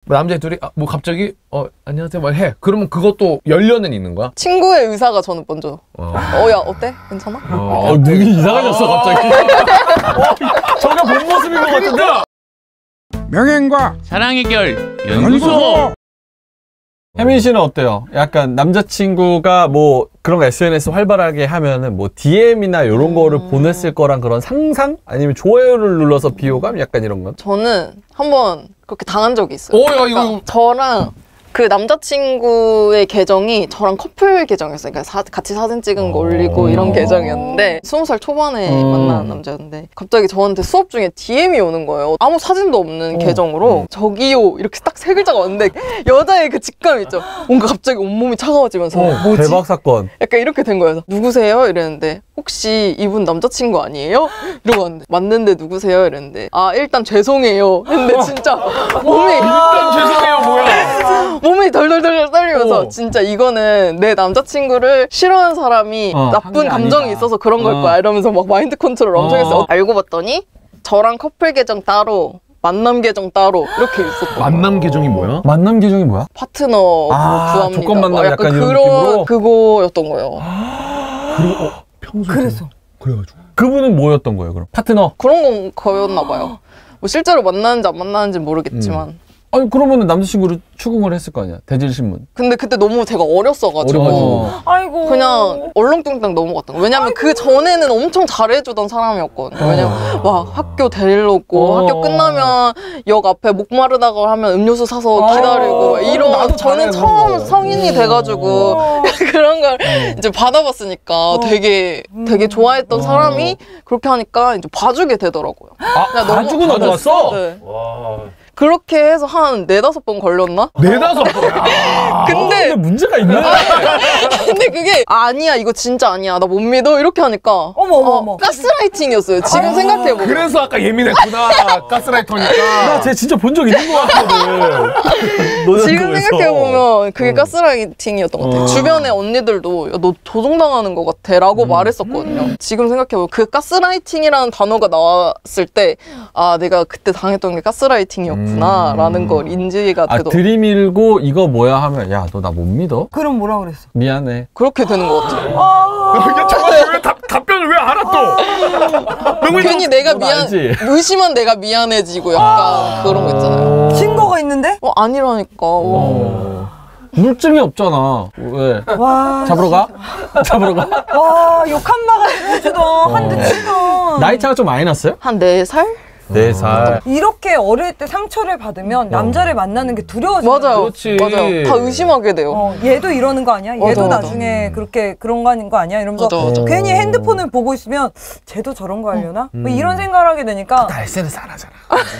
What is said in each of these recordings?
남자애 둘이 뭐 갑자기 안녕하세요 막 해. 그러면 그것도 열려는 있는 거야? 친구의 의사가 저는 먼저 야 어때? 괜찮아? 눈이 이상해졌어 갑자기. 저게 본 모습인 것 같은데. 명예과 사랑의 결 연구소. 혜민 씨는 어때요? 약간 남자친구가 뭐 그런 거 SNS 활발하게 하면은 뭐 DM이나 이런 거를 보냈을 거란 그런 상상? 아니면 좋아요를 눌러서 비호감? 약간 이런 건? 저는 한번 그렇게 당한 적이 있어요. 야 이거 저랑 그 남자친구의 계정이 저랑 커플 계정이었어요. 그러니까 같이 사진 찍은 거 올리고 이런 계정이었는데 20살 초반에 만난 남자였는데 갑자기 저한테 수업 중에 DM이 오는 거예요. 아무 사진도 없는 계정으로 저기요 이렇게 딱 세 글자가 왔는데 여자의 그 직감 있죠. 뭔가 갑자기 온몸이 차가워지면서 뭐지? 대박 사건. 약간 이렇게 된 거예요. 누구세요? 이랬는데 혹시 이분 남자친구 아니에요? 이러고 왔는데 맞는데 누구세요? 이랬는데 일단 죄송해요 했는데 진짜 몸이 일단 죄송해요 뭐야. 몸이 덜덜덜 떨리면서 진짜 이거는 내 남자친구를 싫어하는 사람이 나쁜 감정이 아니다. 있어서 그런 걸 거야 이러면서 막 마인드 컨트롤 엄청 했어요. 알고 봤더니 저랑 커플 계정 따로 만남 계정 따로 이렇게 있었던 만남 계정이 뭐야? 만남 계정이 뭐야? 파트너 구합니다. 조건 만남 약간 이런 그런 느낌으로? 그거였던 거예요. 그리고 평소에 그래서 그래가지고 그분은 뭐였던 거예요 그럼? 파트너? 그런 건 거였나 봐요. 뭐 실제로 만나는지 안 만나는지 모르겠지만 아니 그러면은 남자친구를 추궁을 했을 거 아니야 대질신문. 근데 그때 너무 제가 어렸어가지고 아이고 그냥 얼렁뚱땅 넘어갔던 거예요. 왜냐면 그 전에는 엄청 잘해주던 사람이었거든요. 왜냐면 막 학교 데리러 오고 학교 끝나면 역 앞에 목마르다고 하면 음료수 사서 기다리고 이런 나도 저는 처음 성인이 돼가지고 그런 걸 이제 받아봤으니까 되게 좋아했던 사람이 그렇게 하니까 이제 봐주게 되더라고요. 봐주고 넘어갔어? 네. 그렇게 해서 한 4-5번 걸렸나? 4-5번? 근데 문제가 있네. 근데 그게 아니야 이거 진짜 아니야 나 못 믿어 이렇게 하니까 어머 가스라이팅이었어요. 지금 생각해보면. 그래서 아까 예민했구나. 가스라이터니까. 나 쟤 진짜 본 적 있는 것 같거든. 지금 생각해보면 그게 가스라이팅이었던 것 같아요. 주변에 언니들도 야, 너 조종당하는 것 같아 라고 말했었거든요. 지금 생각해보면 그 가스라이팅이라는 단어가 나왔을 때 내가 그때 당했던 게 가스라이팅이었구나 라는 걸 인지가 되더라고요. 들이밀고 이거 뭐야 하면 야 너 나 못 믿어? 그럼 뭐라 그랬어? 미안해. 그렇게 되는 것 같아요. 이게 정말 왜 답변을 왜 알아 또? 괜히 내가 알지? 의심한 내가 미안해지고 약간 그런 거 있잖아요. 증거가 있는데? 아니라니까. 물증이 없잖아. 왜? 와, 잡으러 가? 잡으러 가? 와, 욕 한 바가지로 해주던 한 대 치던. 나이 차가 좀 많이 났어요? 한 4살? 4살. 이렇게 어릴 때 상처를 받으면 남자를 만나는 게 두려워져요. 맞아요. 그렇지. 맞아요. 다 의심하게 돼요. 얘도 이러는 거 아니야? 얘도 맞아. 나중에 그렇게 그런 거 아닌 거 아니야? 이러면서 맞아. 괜히 핸드폰을 보고 있으면 쟤도 저런 거 하려나? 뭐 이런 생각을 하게 되니까 나 SNS 안 하잖아.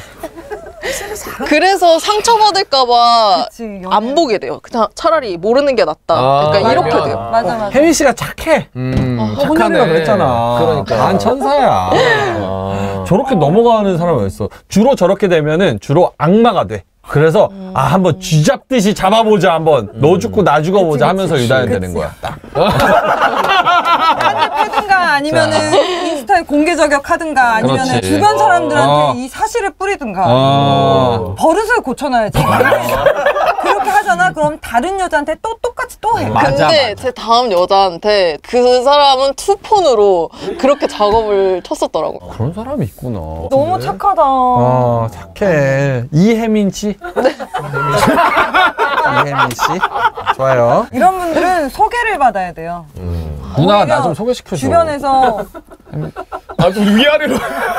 그래서 상처받을까봐 그치, 안 보게 돼요. 그냥 차라리 모르는 게 낫다. 약간 이렇게 돼요. 맞아. 혜민 씨가 착해. 혼자가 그랬잖아. 그러니까. 난 천사야. 저렇게 넘어가는 사람이 어딨어. 주로 저렇게 되면은 주로 악마가 돼. 그래서 한번 쥐잡듯이 잡아보자 한번. 너 죽고 나 죽어보자 하면서 유단되는 거야. 딱. 하든가 아니면은 인스타에 공개 저격하든가 아니면은 그렇지. 주변 사람들한테 이 사실을 뿌리든가 버릇을 고쳐놔야지. 그렇게 하잖아. 그럼 다른 여자한테 또 똑같이 또 해. 근데 제 다음 여자한테 그 사람은 투폰으로 그렇게 작업을 쳤었더라고요. 그런 사람이 있구나. 너무 착하다. 착해. 이혜민 씨? 이혜민 씨? 좋아요. 이런 분들은 소개를 받아야 돼요. 누나 나 좀 소개시켜줘. 주변에서 좀 위아래로.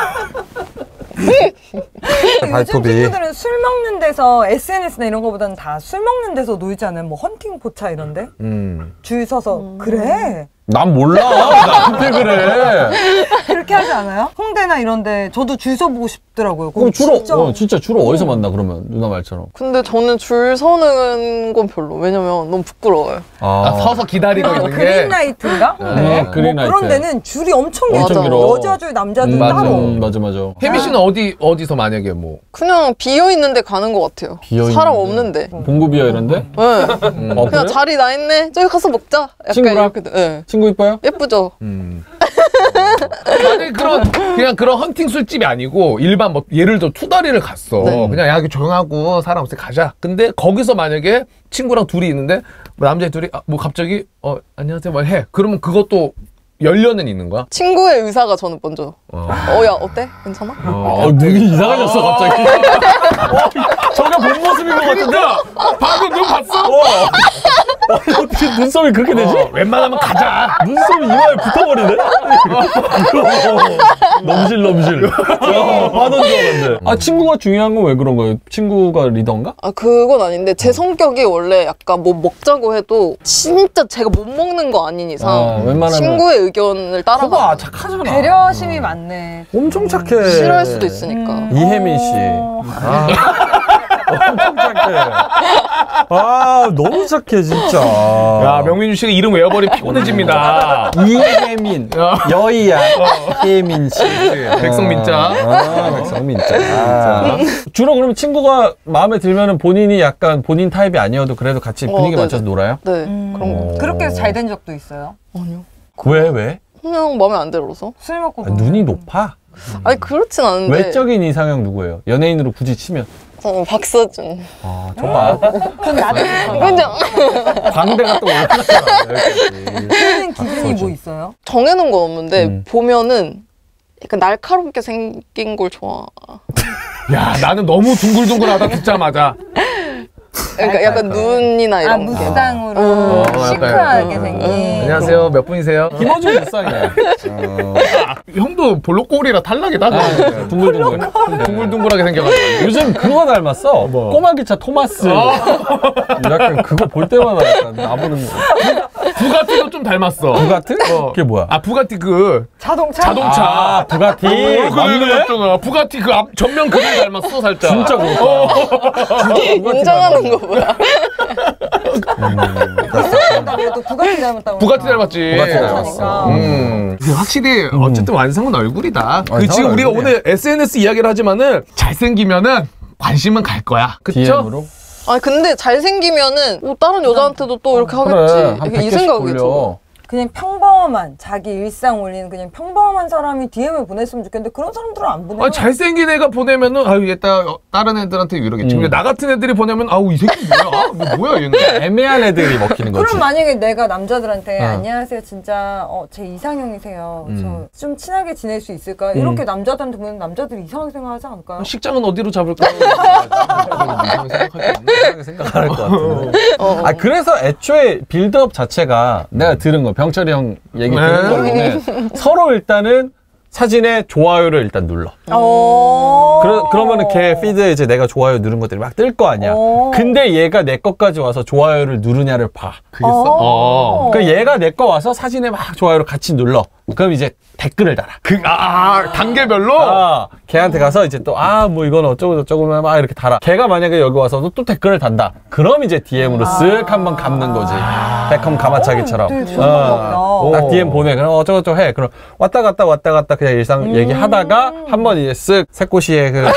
요즘 친구들은 술 먹는 데서 SNS나 이런 거보다는 다 술 먹는 데서 놀지 않아요? 뭐 헌팅 포차 이런데? 줄 서서 그래? 난 몰라. 나한테 그래. 그렇게 하지 않아요? 홍대나 이런데 저도 줄 서보고 싶더라고요. 그럼 진짜 주로 어디서 만나 그러면 누나 말처럼? 근데 저는 줄 서는 건 별로. 왜냐면 너무 부끄러워요. 서서 기다리고 있는 게. 그린라이트인가? 네. 그린라이트. 그런 데는 줄이 엄청 엄청 길어. 길어. 여자 줄, 남자 줄 맞아. 따로. 맞아. 혜미 씨는 어디서 만약에 뭐 그냥 비어있는 데 가는 것 같아요. 비어있는 사람 데? 없는데. 봉구비어 이런데? 네. 그래? 그냥 자리 나 있네? 저기 가서 먹자. 약간 친구랑? 이렇게. 네. 친구 이뻐요? 예쁘죠? 아니 그냥 그런 헌팅 술집이 아니고 일반 뭐 예를 들어 투다리를 갔어. 네. 그냥 야 조용하고 사람 없을 때 가자. 근데 거기서 만약에 친구랑 둘이 있는데 뭐 남자 둘이 뭐 갑자기 안녕하세요 뭐 해. 그러면 그것도 열려는 있는 거야? 친구의 의사가 저는 먼저 야 어때? 괜찮아? 눈이 이상해졌어 갑자기. 저게 본 모습인 것 같은데. 방금 눈 봤어? 어떻게 눈썹이 그렇게 되지? 웬만하면 가자. 눈썹이 이마에 붙어버리네? 넘실. 빠던 줄 알았는데. 친구가 중요한 건 왜 그런 거예요? 친구가 리더인가? 그건 아닌데 제 성격이 원래 약간 뭐 먹자고 해도 진짜 제가 못 먹는 거 아닌 이상 웬만하면. 친구의 의견을 따라가. 봐봐, 착하잖아. 배려심이 많네. 엄청 착해. 싫어할 수도 있으니까. 이혜민 씨. 엄청 착해. 너무 착해, 진짜. 야, 명민주 씨가 이름 외워버리면 피곤해집니다. 이혜민. 여의야. 혜민 씨. 백성민자. 백성민자. 주로 그러면 친구가 마음에 들면은 본인이 약간 본인 타입이 아니어도 그래도 같이 분위기 네네. 맞춰서 놀아요? 네, 그런 거. 그렇게 잘 된 적도 있어요? 아니요. 왜? 그냥 마음에 안 들어서. 술 먹고 눈이 높아? 아니 그렇진 않은데. 외적인 이상형 누구예요? 연예인으로 굳이 치면? 저는 박서준. 정말. 그럼 나도 그냥 광대가 또 올라가잖아. 쓰는 기준이 뭐 있어요? 정해놓은 건 없는데 보면은 약간 날카롭게 생긴 걸 좋아. 야, 나는 너무 둥글둥글하다 듣자마자. 그러니까 약간 눈이나 이런 게. 무쌍으로 시크하게 생긴. 안녕하세요. 몇 분이세요? 김어준 무쌍이야. 형도 볼록골이라 탈락이다. 둥글둥글하게 생겨가지고. 요즘 그거 닮았어. 꼬마 기차 토마스. 약간 그거 볼 때마다 약간 나보는 거. 부가티도 좀 닮았어. 부가티? 그게 뭐야? 부가티 그 자동차. 부가티. 맞네. 부가티 그 앞 전면 그림 닮았어 살짝. 진짜 그렇다. 인정하는 거 뭐야? 그래도 부가티 닮았다고. 부가티 닮았지. 부가티 닮았어. 근데 확실히 어쨌든 완성은 얼굴이다. 그 지금 우리가 얼굴이네. 오늘 SNS 이야기를 하지만은 잘생기면은 관심은 갈 거야. 그쵸? DM으로? 아니 근데 잘생기면은 다른 여자한테도 또 이렇게 하겠지. 한 이게 이 100개씩 생각이죠. 올려. 그냥 평범한 자기 일상 올리는 그냥 평범한 사람이 DM을 보냈으면 좋겠는데 그런 사람들은 안 보내요. 아니, 잘생긴 애가 보내면은 아유 얘 다른 애들한테 이러겠지. 근데 나 같은 애들이 보내면 아우 이 새끼 뭐야? 뭐야 얘는. 애매한 애들이 먹히는 거지. 그럼 만약에 내가 남자들한테 안녕하세요 진짜 제 이상형이세요. 저 좀 친하게 지낼 수 있을까요? 이렇게 남자들한테 보면 남자들이 이상하게 생각하지 않을까요? 식장은 어디로 잡을까? 이상하게 생각할 것 같은데. 그래서 애초에 빌드업 자체가 내가 들은 거 병철이 형 얘기 들은 거로는 서로 일단은 사진에 좋아요를 일단 눌러. 그러면은 걔 피드에 이제 내가 좋아요 누른 것들이 막 뜰 거 아니야. 근데 얘가 내 것까지 와서 좋아요를 누르냐를 봐. 그게 써? 그 얘가 내 거 와서 사진에 막 좋아요를 같이 눌러. 그럼 이제 댓글을 달아. 단계별로? 걔한테 가서 이제 또 뭐 이건 어쩌고 저쩌고 막 이렇게 달아. 걔가 만약에 여기 와서도 또 댓글을 단다. 그럼 이제 DM으로 쓱 한번 감는 거지. 베컴 가마차기처럼. 딱 DM 보내. 그럼 어쩌고저쩌고 해. 그럼 왔다 갔다 그냥 일상 얘기하다가 한번 이제 쓱 새꼬시에 그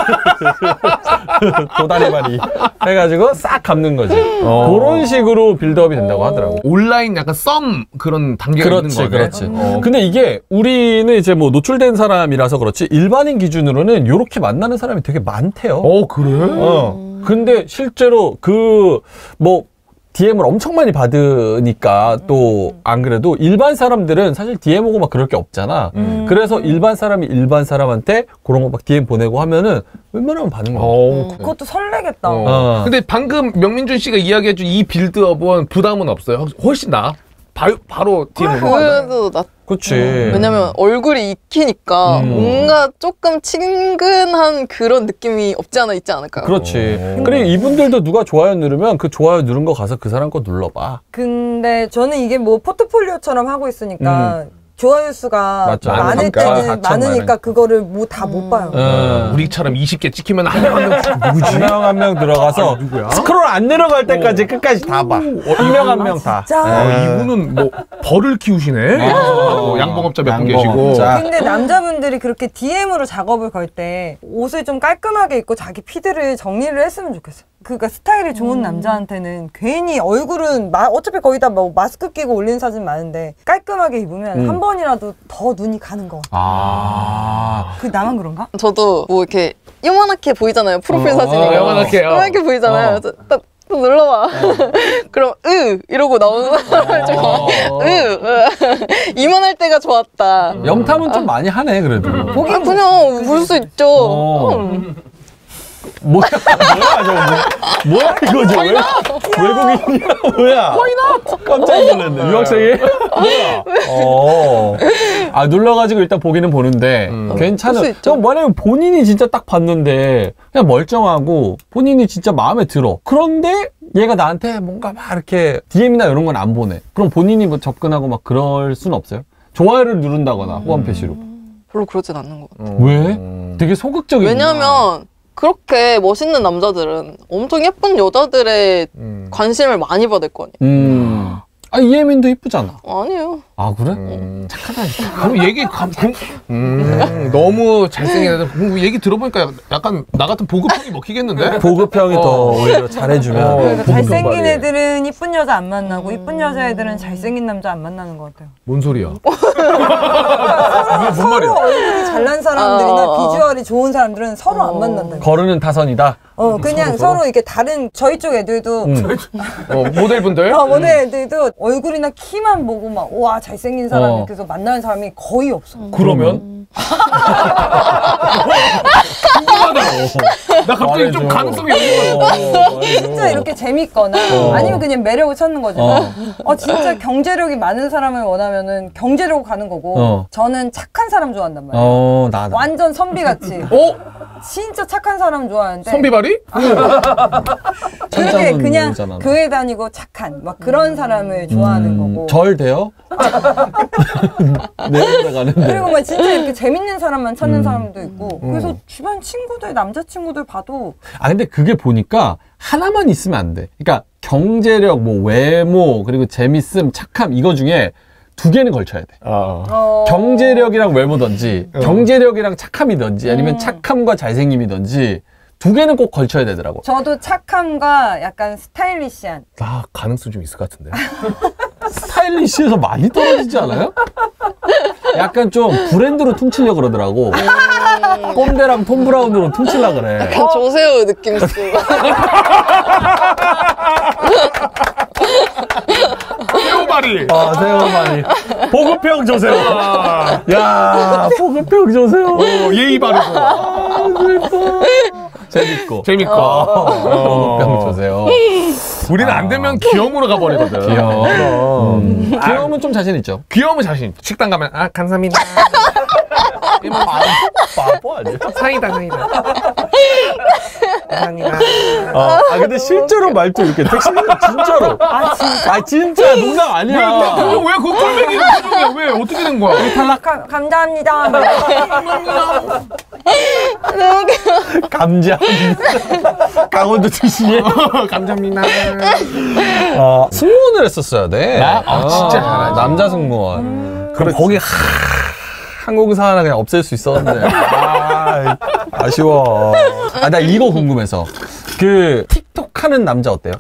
도다리말이 해가지고 싹 감는 거지. 그런 식으로 빌드업이 된다고 하더라고. 온라인 약간 썸 그런 단계가 있는 거네. 그렇지. 근데 이게 우리는 이제 뭐 노출된 사람이라서 그렇지 일반인 기준으로는 요렇게 만나는 사람이 되게 많대요. 그래? 근데 실제로 뭐 DM을 엄청 많이 받으니까 또 안 그래도 일반 사람들은 사실 DM 오고 막 그럴 게 없잖아. 그래서 일반 사람이 일반 사람한테 그런 거 막 DM 보내고 하면은 웬만하면 받는 거야. 그것도 설레겠다. 근데 방금 명민준 씨가 이야기해준 이 빌드업은 부담은 없어요. 훨씬 나아. 바로 DM 오고. 그래도 나 그치. 왜냐면 얼굴이 익히니까 뭔가 조금 친근한 그런 느낌이 없지 않아 있지 않을까요? 그렇지. 그리고 이분들도 누가 좋아요 누르면 그 좋아요 누른 거 가서 그 사람 거 눌러봐. 근데 저는 이게 뭐 포트폴리오처럼 하고 있으니까 좋아요 수가 맞죠. 많을 많으니까. 때는 4천 많으니까 그거를 뭐 다 못 봐요. 우리처럼 20개 찍히면 한 명 누구지? 한 명 들어가서 누구야? 스크롤 안 내려갈 때까지 끝까지 다 봐. 한 명 한 명 다. 이분은 뭐 벌을 키우시네. 양봉업자 몇 분 계시고. 근데 남자분들이 그렇게 DM으로 작업을 걸 때 옷을 좀 깔끔하게 입고 자기 피드를 정리를 했으면 좋겠어요. 그러니까 스타일이 좋은 남자한테는 괜히 얼굴은 어차피 거의 다 뭐 마스크 끼고 올린 사진 많은데 깔끔하게 입으면 한 번이라도 더 눈이 가는 거. 아. 나만 그런가? 저도 뭐 이렇게 요만하게 보이잖아요. 프로필 사진이. 요만하게요. 요만하게 보이잖아요. 딱 눌러봐. 그럼 이러고 나오는 사람을 좀 이만할 때가 좋았다. 염탐은 좀 많이 하네 그래도. 그냥 볼 수 있죠. 뭐야 뭐야 이거 저 외국인이야 뭐야? 깜짝 놀랐네. 유학생이? 뭐야? 아 눌러가지고 일단 보기는 보는데 괜찮아. 저 만약에 본인이 진짜 딱 봤는데 그냥 멀쩡하고 본인이 진짜 마음에 들어. 그런데 얘가 나한테 뭔가 막 이렇게 DM이나 이런 건 안 보내. 그럼 본인이 뭐 접근하고 막 그럴 순 없어요? 좋아요를 누른다거나 호감 표시로. 별로 그러진 않는 것 같아요. 왜? 되게 소극적이구나. 왜냐면 그렇게 멋있는 남자들은 엄청 예쁜 여자들의 관심을 많이 받을 거 아니에요. 아 이혜민도 이쁘잖아. 아니에요. 아 그래? 착하다니까. 그럼 얘기 너무 잘생긴 얘기 들어보니까 약간 나 같은 보급형이 먹히겠는데? 보급형이 더 오히려 잘해주면. 그러니까 잘생긴 애들은 이쁜 여자 안 만나고 이쁜 여자애들은 잘생긴 남자 안 만나는 것 같아요. 뭔 소리야? 서로 얼굴이 잘난 사람들이나 비주얼이 좋은 사람들은 서로 안 만난다. 거르는 타선이다. 그냥 서로 이게 다른 저희 쪽 애들도 모델분들? 모델 애들도 얼굴이나 키만 보고 막 와 잘생긴 사람 이렇게 해서 만나는 사람이 거의 없어. 그러면? 나 갑자기 좀 가능성이 열린 것 같아. 진짜 이렇게 재밌거나 아니면 그냥 매력을 찾는 거지만 진짜 경제력이 많은 사람을 원하면은 경제력으로 가는 거고 저는 착한 사람 좋아한단 말이에요. 나다. 완전 선비같이. 진짜 착한 사람 좋아하는데 선비발이? 그렇게 그냥 모르잖아. 교회 다니고 착한 막 그런 사람을 좋아하는 거고. 절 돼요? 내려가는데. 그리고 막 진짜 이렇게 재밌는 사람만 찾는 사람도 있고. 그래서 주변 친구들 남자친구들 봐도 근데 그게 보니까 하나만 있으면 안 돼. 그러니까 경제력, 뭐 외모, 그리고 재밌음, 착함 이거 중에 두 개는 걸쳐야 돼. 경제력이랑 외모든지 경제력이랑 착함이든지 아니면 착함과 잘생김이든지 두 개는 꼭 걸쳐야 되더라고. 저도 착함과 약간 스타일리시한. 나 가능성 좀 있을 것 같은데. 스타일리시에서 많이 떨어지지 않아요? 약간 좀 브랜드로 퉁치려고 그러더라고. 꼼데랑 톰 브라운으로 퉁치려고 그래. 약간 조세호 느낌 쓰고. 세호발이. 세호만이. 보급형 조세호. 야, 보급형 조세호. 예의 바르고. 재밌고. 보급형 조세호. 우리는 안 되면 귀여움으로 가버리거든. 귀여움. 귀여움은 좀 자신 있죠. 귀여움은 자신 있죠. 식당 가면 감사합니다. 바보 아니야? 사이다. 감사합니다. 근데 실제로 말투 이렇게 택시는 진짜로. 진짜 농담 아니야. 왜 그 꼴뱅이 표정이야? 왜 어떻게 된 거야? 감사합니다. 감자. 강원도 출신이에요. 감사합니다. 승무원을 했었어야 돼. 진짜 잘하지. 남자 승무원. 그럼 거기 항공사 하나 그냥 없앨 수 있었는데. 아쉬워. 나 이거 궁금해서. 그 틱톡 하는 남자 어때요?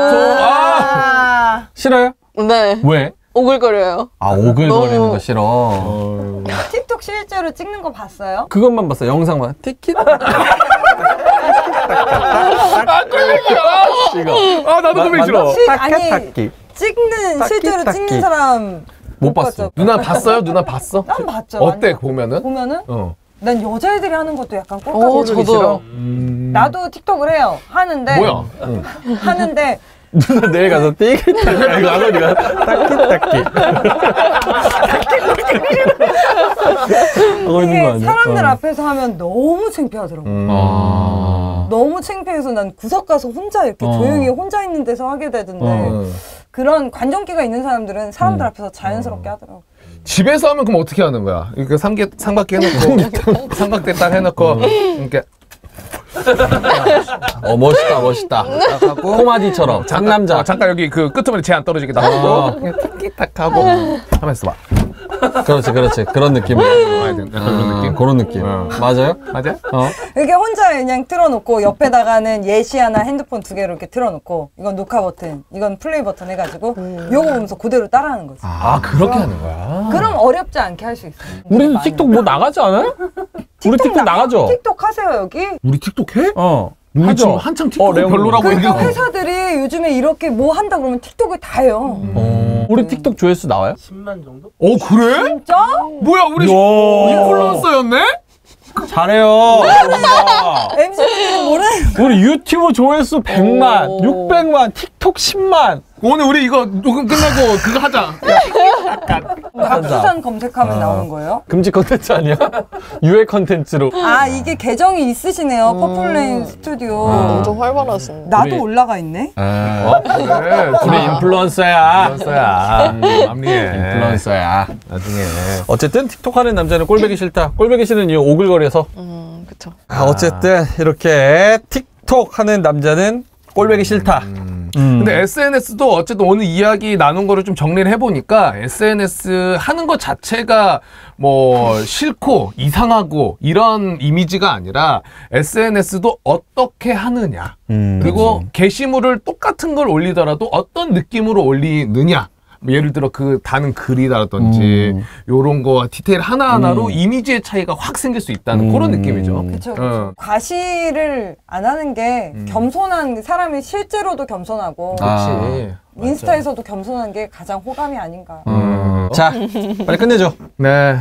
틱톡. 싫어요? 네. 왜? 오글거려요. 오글거리는 너무- 거 싫어. 틱톡 실제로 찍는 거 봤어요? 그것만 봤어. 영상만. 티켓. 이거. 나도 그거 싫어. 타키. 찍는 실제로 타키. 찍는 사람 못 봤어. 누나 봤어요? 누나 봤어? 난 봤죠. 어때 완전. 보면은? 보면은 어. 난 여자애들이 하는 것도 약간 꼴깍 저도요. 싫어? 나도 틱톡을 해요. 하는데 뭐야? 하는데 누나 내일 가서 띠깃 타키. 이거 하고 네가 타키. 하고 있는 거 이게 아니야? 사람들 앞에서 하면 너무 창피하더라고. 너무 창피해서 난 구석 가서 혼자 이렇게 조용히 혼자 있는 데서 하게 되던데 그런 관종기가 있는 사람들은 사람들 앞에서 자연스럽게 하더라고. 집에서 하면 그럼 어떻게 하는 거야? 이렇게 삼각대 해놓고 삼각대 딱 해놓고 이렇게 멋있다. 코마디처럼 장남자. 잠깐 여기 그 끄트머리 쟤 안 떨어지게 딱 하고 그냥 탁탁 하고 하면서 봐. 그렇지. 그런 느낌으로. 그런 느낌. 그런 느낌. 맞아요? 맞아? 이렇게 혼자 그냥 틀어놓고 옆에다가는 예시하나 핸드폰 2개로 이렇게 틀어놓고 이건 녹화 버튼, 이건 플레이 버튼 해가지고 요거 보면서 그대로 따라하는 거지. 아, 그렇게 하는 거야? 그럼 어렵지 않게 할 수 있어요. 우리는 틱톡 뭐 나가지 않아요? 우리 틱톡 나가죠? 틱톡 하세요 여기? 우리 틱톡 해? 우리 하죠. 지금 한창 틱톡 레옹 별로라고 그러니까 얘기하고. 회사들이 요즘에 이렇게 뭐 한다 그러면 틱톡을 다 해요. 우리 틱톡 조회수 나와요? 10만 정도? 그래? 진짜? 뭐야, 우리 인플루언서였네? 잘해요. MC들은 모르는 우리 유튜브 조회수 100만, 600만, 틱톡 10만. 오늘 우리 이거 녹음 끝나고 그거 하자. 박수산 검색하면 나오는 거예요? 금지 컨텐츠 아니야? 유해 컨텐츠로. 아 이게 계정이 있으시네요. 퍼플레인 스튜디오. 엄청 활발하신. 나도 우리- 올라가 있네. 그래. 우리 인플루언서야. 남리에. 인플루언서야. 나중에. 어쨌든 틱톡 하는 남자는 꼴보기 싫다. 꼴보기 싫은 이유 오글거려서. 그쵸. 어쨌든 이렇게 틱톡 하는 남자는 꼴보기 싫다. 근데 SNS도 어쨌든 오늘 이야기 나눈 거를 좀 정리를 해보니까 SNS 하는 것 자체가 뭐 싫고 이상하고 이런 이미지가 아니라 SNS도 어떻게 하느냐. 그리고 게시물을 똑같은 걸 올리더라도 어떤 느낌으로 올리느냐. 뭐 예를 들어 그 다는 글이라든지 요런 거 디테일 하나하나로 이미지의 차이가 확 생길 수 있다는 그런 느낌이죠. 그쵸. 과시를 안 하는 게 겸손한 사람이 실제로도 겸손하고 그렇지. 인스타에서도 겸손한 게 가장 호감이 아닌가. 자, 빨리 끝내죠. 네.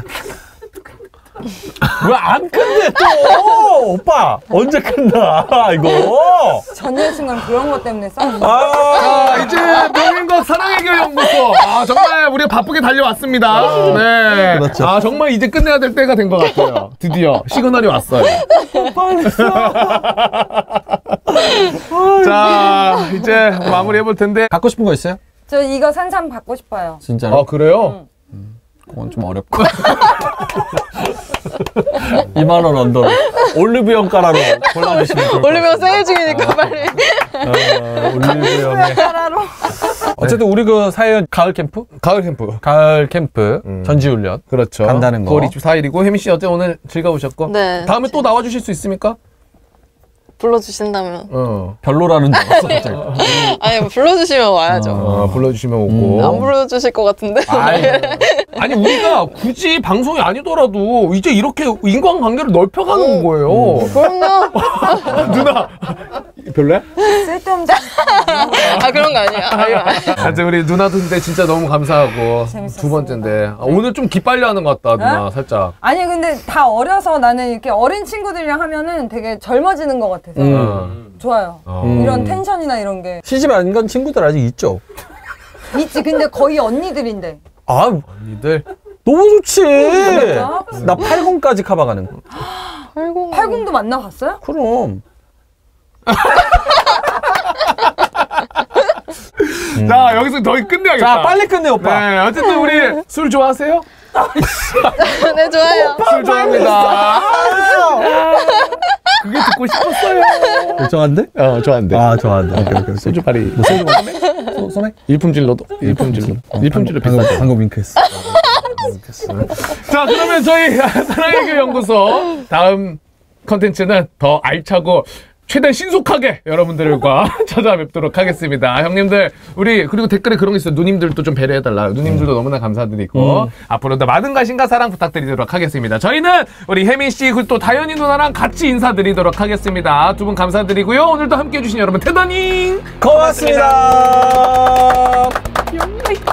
왜 안 끝내 또? 오빠 언제 끝나 이거? 전 여친과는 그런 것 때문에 싸우는 거예요. 자, 이제 명인국 사랑해결 연구소. 정말 우리가 바쁘게 달려왔습니다. 네. 그렇죠. 정말 이제 끝내야 될 때가 된 것 같아요. 드디어 시그널이 왔어요. 자, 이제 마무리 해볼 텐데. 갖고 싶은 거 있어요? 저 이거 산삼 받고 싶어요. 진짜로? 그래요? 그건 좀 어렵고. 2만 원 언더로 올리브영 가라로 골라주시면 좋을 것 올리면 세일 중이니까 빨리. 같아요. 올리브영에. 따라로. 어쨌든 우리 그 사연 가을 캠프? 가을 캠프. 가을 캠프 전지훈련. 그렇죠. 간다는 거. 9월 24일이고 혜민 씨 어제 오늘 즐거우셨고. 네. 다음에 또 나와주실 수 있습니까? 불러주신다면. 별로라는 줄 알았어 갑자기. 아니 뭐 불러주시면 와야죠. 불러주시면 오고. 안 불러주실 것 같은데. 아니 우리가 굳이 방송이 아니더라도 이제 이렇게 인간관계를 넓혀가는 거예요. 그럼요. 누나 별로야? 쓸데없는 사람. 아 그런 거 아니야. 하여튼 우리 누나도 근데 진짜 너무 감사하고 재밌었습니다. 두 번째인데 오늘 좀 기빨려 하는 것 같다 누나 살짝. 아니 근데 다 어려서 나는 이렇게 어린 친구들이랑 하면은 되게 젊어지는 것 같아서 좋아요. 이런 텐션이나 이런 게 시집 안 간 친구들 아직 있죠? 있지. 근데 거의 언니들인데. 아 언니들. 너무 좋지. 진짜? 나 80까지 카바가는 거. 80도 만나봤어요? 그럼. 자 여기서 더 끝내야겠다. 자 빨리 끝내 오빠. 네 어쨌든 우리 술 좋아하세요? 네 좋아요. 술 좋아합니다. 그게 듣고 싶었어요. 일정한데? 좋아한대. 아 좋아한다. 오케이. 소주 파리. 뭐 소주 소맥? 일품질로도 일품질로. 일품질로 비싸. 방금 윙크했어. 자 그러면 저희 사랑해결 연구소 다음 컨텐츠는 더 알차고 최대한 신속하게 여러분들과 찾아뵙도록 하겠습니다. 형님들 우리 그리고 댓글에 그런 게 있어요. 누님들도 좀 배려해달라. 누님들도 너무나 감사드리고 앞으로도 많은 관심과 사랑 부탁드리도록 하겠습니다. 저희는 우리 혜민 씨 그리고 또 다현이 누나랑 같이 인사드리도록 하겠습니다. 두 분 감사드리고요. 오늘도 함께해 주신 여러분 대단히 고맙습니다. 고맙습니다.